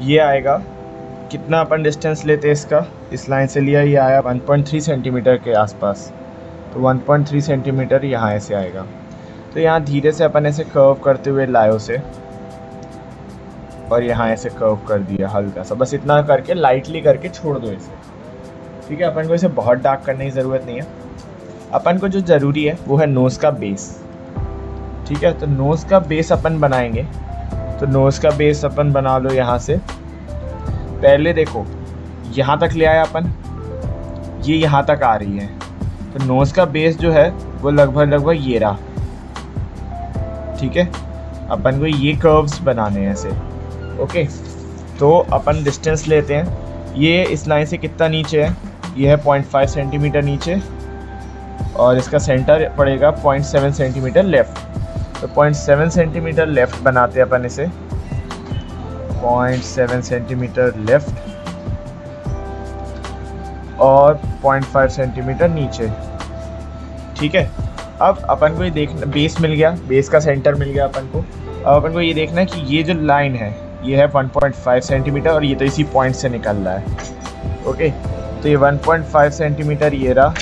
ये आएगा, कितना अपन डिस्टेंस लेते हैं इसका, इस लाइन से लिया, ये आया 1.3 सेंटीमीटर के आसपास। तो 1.3 सेंटीमीटर यहाँ ऐसे आएगा। तो यहाँ धीरे से अपन ऐसे कर्व करते हुए लाए उसे, और यहाँ ऐसे कर्व कर दिया हल्का सा, बस इतना करके लाइटली करके छोड़ दो इसे। ठीक है, अपन को इसे बहुत डार्क करने की ज़रूरत नहीं है। अपन को जो ज़रूरी है वो है नोज़ का बेस। ठीक है, तो नोज़ का बेस अपन बनाएंगे। तो नोज़ का बेस अपन बना लो यहाँ से। पहले देखो यहाँ तक ले आया अपन, ये यहाँ तक आ रही है। तो नोज़ का बेस जो है वो लगभग ये रहा। ठीक है, अपन को ये कर्व्स बनाने हैं ऐसे। ओके, तो अपन डिस्टेंस लेते हैं। ये इस लाइन से कितना नीचे है, ये है 0.5 सेंटीमीटर नीचे, और इसका सेंटर पड़ेगा 0.7 सेंटीमीटर लेफ़्ट। तो 0.7 सेंटीमीटर लेफ़्ट बनाते हैं अपन इसे, 0.7 सेंटीमीटर लेफ़्ट और 0.5 सेंटीमीटर नीचे। ठीक है, अब अपन को ये देखना, बेस मिल गया, बेस का सेंटर मिल गया अपन को। अब अपन को ये देखना है कि ये जो लाइन है ये है 1.5 सेंटीमीटर, और ये तो इसी पॉइंट से निकल रहा है। ओके, तो ये 1.5 सेंटीमीटर ये रहा।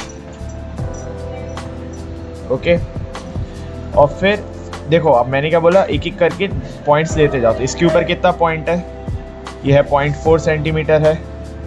ओके, और फिर देखो, अब मैंने क्या बोला, एक एक करके पॉइंट्स लेते जाओ। तो इसके ऊपर कितना पॉइंट है, ये है 0.4 सेंटीमीटर है,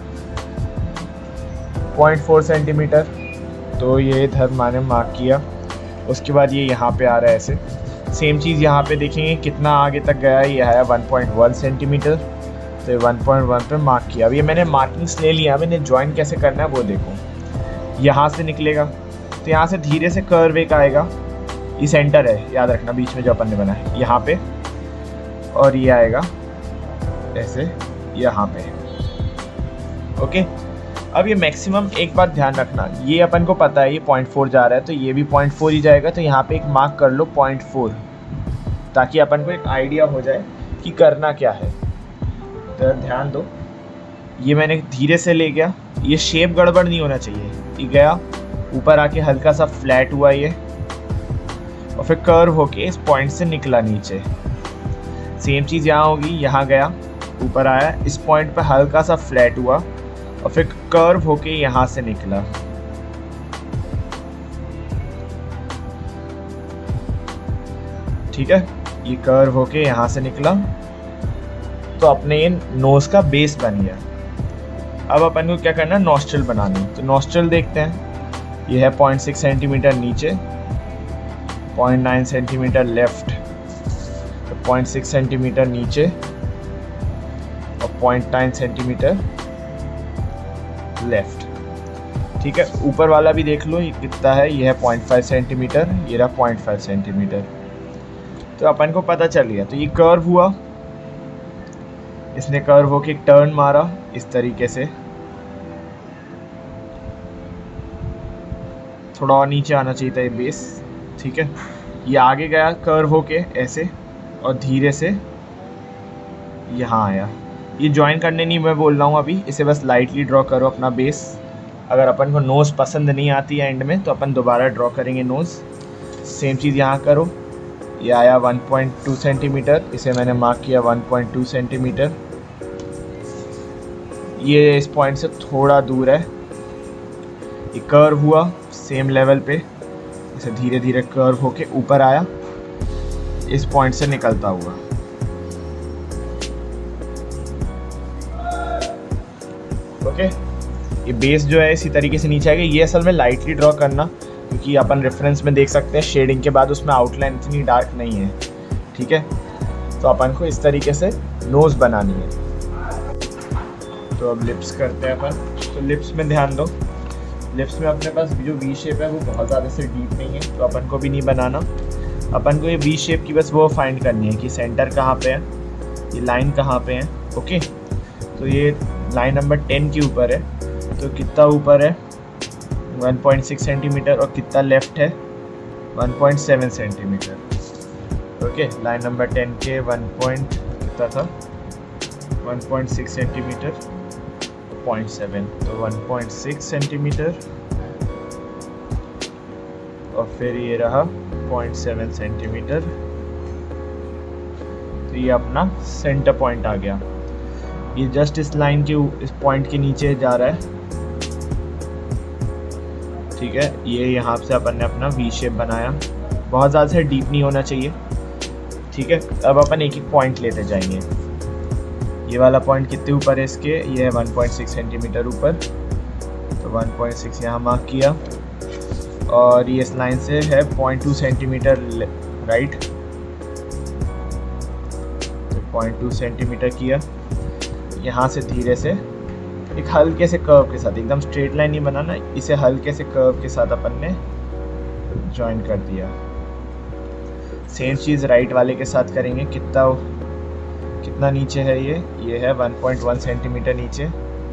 0.4 सेंटीमीटर। तो ये इधर मैंने मार्क किया। उसके बाद ये यहाँ पे आ रहा है ऐसे। सेम चीज़ यहाँ पे देखेंगे कितना आगे तक गया है, ये है 1.1 सेंटीमीटर। तो ये 1.1 पे मार्क किया। अब ये मैंने मार्किंग्स ले लिया, अब इन्हें ज्वाइन कैसे करना है वो देखो। यहाँ से निकलेगा, तो यहाँ से धीरे से कर्व एक आएगा, ये सेंटर है याद रखना, बीच में जो अपन ने बनाया है यहाँ पे, और ये आएगा ऐसे यहाँ पे। ओके, अब ये मैक्सिमम एक बात ध्यान रखना, ये अपन को पता है ये 0.4 जा रहा है, तो ये भी 0.4 ही जाएगा। तो यहाँ पे एक मार्क कर लो 0.4, ताकि अपन को एक आइडिया हो जाए कि करना क्या है। तो ध्यान दो, ये मैंने धीरे से ले गया, ये शेप गड़बड़ नहीं होना चाहिए। ये गया ऊपर आके हल्का सा फ्लैट हुआ ये, और फिर कर्व होके इस पॉइंट से निकला नीचे। सेम चीज़ यहाँ होगी, यहाँ गया ऊपर आया, इस पॉइंट पे हल्का सा फ्लैट हुआ, और फिर कर्व होके यहाँ से निकला। ठीक है, ये कर्व होके यहाँ से निकला, तो अपने ये नोज का बेस बन गया। अब अपन को क्या करना है, नॉस्ट्रल बनानी है। तो नॉस्ट्रल देखते हैं, ये है 0.6 सेंटीमीटर नीचे, 0.9 सेंटीमीटर लेफ्ट, तो 0.6 सेंटीमीटर नीचे और 0.9 सेंटीमीटर लेफ्ट। ठीक है, ऊपर वाला भी देख लो ये कितना है, ये है 0.5 सेंटीमीटर, ये रहा 0.5 सेंटीमीटर। तो अपन को पता चल गया। तो ये कर्व हुआ, इसने कर्व होके एक टर्न मारा इस तरीके से, थोड़ा और नीचे आना चाहिए था ये बेस। ठीक है, ये आगे गया कर्व होके ऐसे, और धीरे से यहाँ आया। ये ज्वाइन करने नहीं मैं बोल रहा हूँ अभी, इसे बस लाइटली ड्रॉ करो अपना बेस। अगर अपन को नोज़ पसंद नहीं आती है एंड में, तो अपन दोबारा ड्रॉ करेंगे नोज़। सेम चीज़ यहाँ करो, ये आया 1.2 सेंटीमीटर, इसे मैंने मार्क किया 1.2 सेंटीमीटर। ये इस पॉइंट से थोड़ा दूर है, ये कर्व हुआ सेम लेवल पे, इसे धीरे धीरे कर्व होके ऊपर आया इस पॉइंट से निकलता हुआ। ओके, ये बेस जो है इसी तरीके से नीचे आएगा। ये असल में लाइटली ड्रॉ करना, क्योंकि अपन रेफरेंस में देख सकते हैं शेडिंग के बाद उसमें आउटलाइन इतनी डार्क नहीं है। ठीक है, तो अपन को इस तरीके से नोज़ बनानी है। तो अब लिप्स करते हैं अपन। तो लिप्स में ध्यान दो, लिप्स में अपने पास जो वी शेप है वो बहुत ज़्यादा से डीप नहीं है, तो अपन को भी नहीं बनाना। अपन को ये वी शेप की बस वो फाइंड करनी है कि सेंटर कहाँ पे है, ये लाइन कहाँ पे है। ओके, तो ये लाइन नंबर 10 के ऊपर है, तो कितना ऊपर है 1.6 सेंटीमीटर, और कितना लेफ्ट है 1.7 सेंटीमीटर। ओके, लाइन नंबर 10 के कितना था 1.6 सेंटीमीटर, 0.7, तो 1.6 सेंटीमीटर, और फिर ये रहा 0.7 सेंटीमीटर। तो ये अपना सेंटर पॉइंट आ गया। ये जस्ट इस लाइन के इस पॉइंट के नीचे जा रहा है, ठीक है। ये यहाँ से अपन ने अपना वी शेप बनाया, बहुत ज़्यादा से डीप नहीं होना चाहिए, ठीक है। अब अपन एक एक पॉइंट लेते जाएंगे। ये वाला पॉइंट कितने ऊपर है इसके, ये है 1.6 सेंटीमीटर ऊपर, तो 1.6 यहाँ मार्क किया, और ये इस लाइन से है 0.2 सेंटीमीटर राइट, तो 0.2 सेंटीमीटर किया। यहाँ से धीरे से एक हल्के से कर्व के साथ, एकदम स्ट्रेट लाइन नहीं बनाना, इसे हल्के से कर्व के साथ अपन ने ज्वाइन कर दिया। सेम चीज़ राइट वाले के साथ करेंगे। कितना नीचे है ये है 1.1 सेंटीमीटर नीचे,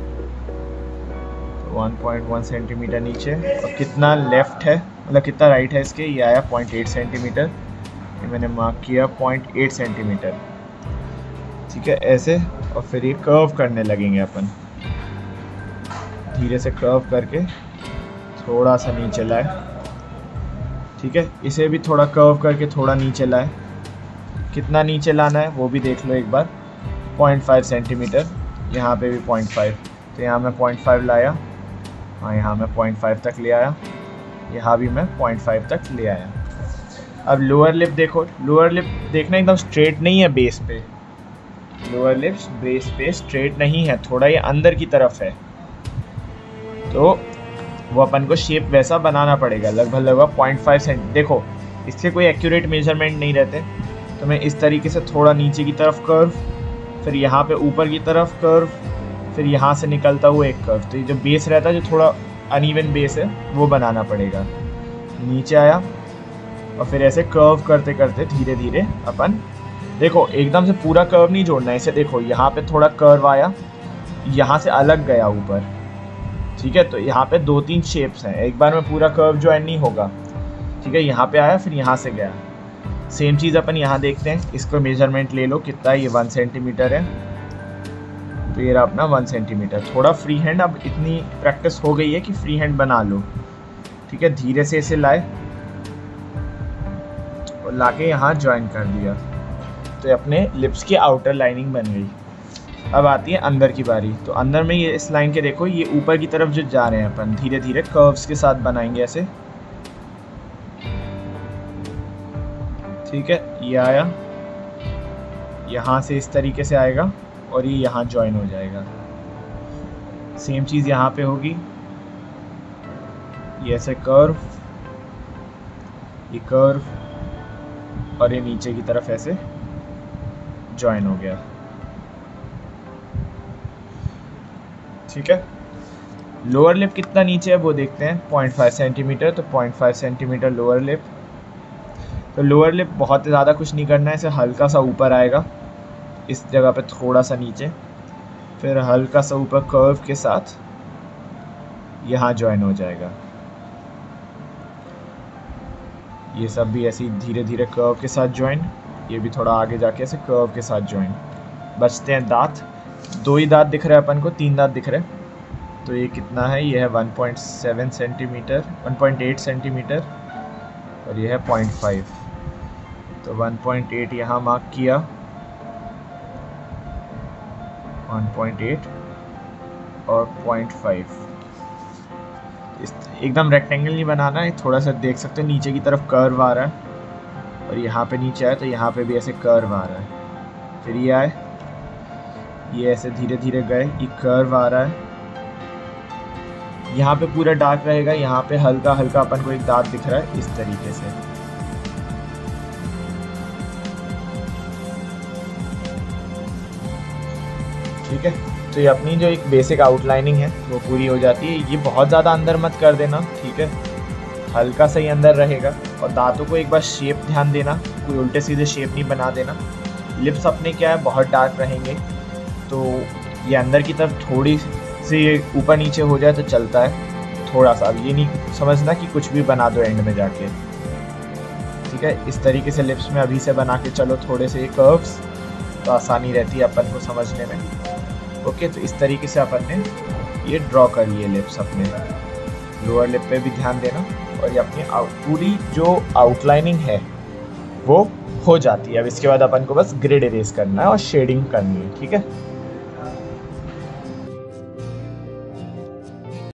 1.1 सेंटीमीटर नीचे। और कितना लेफ़्ट है, मतलब कितना राइट है इसके, ये आया 0.8 सेंटीमीटर, ये मैंने मार्क किया 0.8 सेंटीमीटर, ठीक है ऐसे। और फिर ये कर्व करने लगेंगे अपन, धीरे से कर्व करके थोड़ा सा नीचे लाए, ठीक है। इसे भी थोड़ा कर्व करके थोड़ा नीचे लाए। कितना नीचे लाना है वो भी देख लो एक बार, 0.5 सेंटीमीटर, यहाँ पे भी 0.5, तो यहाँ मैं 0.5 लाया, हाँ यहाँ मैं 0.5 तक ले आया, यहाँ भी मैं 0.5 तक ले आया। अब लोअर लिप देखो, लोअर लिप देखना एकदम स्ट्रेट नहीं है बेस पे, लोअर लिप बेस पे स्ट्रेट नहीं है, थोड़ा ये अंदर की तरफ है, तो वो अपन को शेप वैसा बनाना पड़ेगा, लगभग 0.5 सेंट। देखो इससे कोई एक्यूरेट मेजरमेंट नहीं रहते, तो मैं इस तरीके से थोड़ा नीचे की तरफ कर्व, फिर यहाँ पे ऊपर की तरफ कर्व, फिर यहाँ से निकलता हुआ एक कर्व, तो ये जो बेस रहता है जो थोड़ा अनइवन बेस है वो बनाना पड़ेगा। नीचे आया और फिर ऐसे कर्व करते करते धीरे धीरे अपन, देखो एकदम से पूरा कर्व नहीं जोड़ना है इसे, देखो यहाँ पे थोड़ा कर्व आया, यहाँ से अलग गया ऊपर, ठीक है। तो यहाँ पे 2-3 शेप्स हैं, एक बार में पूरा कर्व ज्वाइन नहीं होगा, ठीक है। यहाँ पे आया फिर यहाँ से गया। सेम चीज़ अपन यहाँ देखते हैं, इसको मेजरमेंट ले लो कितना है, ये 1 सेंटीमीटर है, तो ये रहा अपना 1 सेंटीमीटर। थोड़ा फ्री हैंड, अब इतनी प्रैक्टिस हो गई है कि फ्री हैंड बना लो, ठीक है। धीरे से इसे लाए और लाके यहाँ ज्वाइन कर दिया, तो अपने लिप्स की आउटर लाइनिंग बन गई। अब आती है अंदर की बारी, तो अंदर में ये इस लाइन के देखो, ये ऊपर की तरफ जो जा रहे हैं अपन धीरे धीरे कर्व्स के साथ बनाएंगे ऐसे, ठीक है। ये आया, यहाँ से इस तरीके से आएगा और ये यहाँ ज्वाइन हो जाएगा। सेम चीज़ यहाँ पे होगी, ये ऐसे कर्व, ये कर्व और ये नीचे की तरफ ऐसे ज्वाइन हो गया, ठीक है। लोअर लिप कितना नीचे है वो देखते हैं, 0.5 सेंटीमीटर, तो 0.5 सेंटीमीटर लोअर लिप। तो लोअर लिप बहुत ज़्यादा कुछ नहीं करना है, इसे हल्का सा ऊपर आएगा इस जगह पे, थोड़ा सा नीचे, फिर हल्का सा ऊपर कर्व के साथ यहाँ ज्वाइन हो जाएगा। ये सब भी ऐसे धीरे धीरे कर्व के साथ ज्वाइन, ये भी थोड़ा आगे जाके ऐसे कर्व के साथ ज्वाइन। बचते हैं दांत, 2 ही दांत दिख रहे हैं अपन को, 3 दांत दिख रहे हैं, तो ये कितना है, ये है 1.7 सेंटीमीटर, 1.8 सेंटीमीटर, और ये है 0.5, तो 1.8 यहाँ मार्क किया, 1.8 और 0.5। एकदम रेक्टेंगल नहीं बनाना है, थोड़ा सा देख सकते हो नीचे की तरफ कर्व आ रहा है, और यहाँ पे नीचे आए तो यहाँ पे भी ऐसे कर्व आ रहा है। फिर ये आए, ये ऐसे धीरे धीरे गए, ये कर्व आ रहा है, यहाँ पे पूरा डार्क रहेगा, यहाँ पे हल्का हल्का अपन को एक दांत दिख रहा है इस तरीके से। ठीक है, तो ये अपनी जो एक बेसिक आउटलाइनिंग है वो पूरी हो जाती है। ये बहुत ज़्यादा अंदर मत कर देना, ठीक है, हल्का सा ही अंदर रहेगा। और दांतों को एक बार शेप ध्यान देना, कोई उल्टे सीधे शेप नहीं बना देना। लिप्स अपने क्या है बहुत डार्क रहेंगे, तो ये अंदर की तरफ थोड़ी सी ऊपर नीचे हो जाए तो चलता है थोड़ा सा। अब ये नहीं समझना कि कुछ भी बना दो एंड में जाके, ठीक है। इस तरीके से लिप्स में अभी से बना के चलो थोड़े से कर्व्स, तो आसानी रहती है अपन को समझने में। ओके, तो इस तरीके से अपन ने ये ड्रॉ कर लिए लिप्स अपने। लोअर लिप पे भी ध्यान देना, और ये अपनी पूरी जो आउटलाइनिंग है वो हो जाती है। अब इसके बाद अपन को बस ग्रेड इरेज करना है और शेडिंग करनी है, ठीक है।